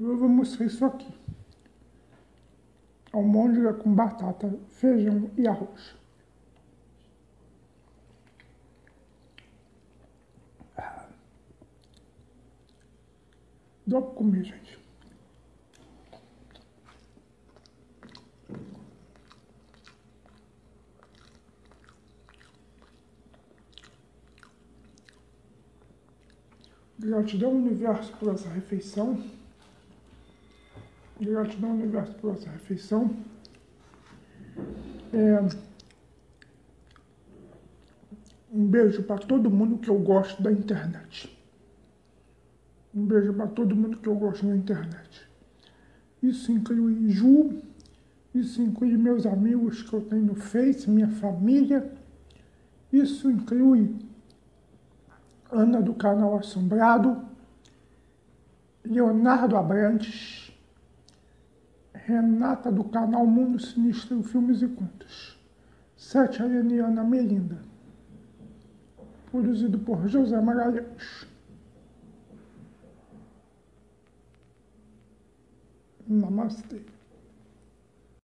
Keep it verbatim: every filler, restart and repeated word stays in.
Eu vou mostrar isso aqui. Almôndega com batata, feijão e arroz. Dá pra comer, gente. Gratidão, universo, por essa refeição. Gratidão, universo, por essa refeição. É, um beijo para todo mundo que eu gosto da internet. Um beijo para todo mundo que eu gosto da internet. Isso inclui Ju, isso inclui meus amigos que eu tenho no Face, minha família. Isso inclui Ana do canal Assombrado, Leonardo Abrantes, Renata do canal Mundo Sinistro Filmes e Contos, Sete Aleniana Melinda, produzido por José Magalhães. Namastê.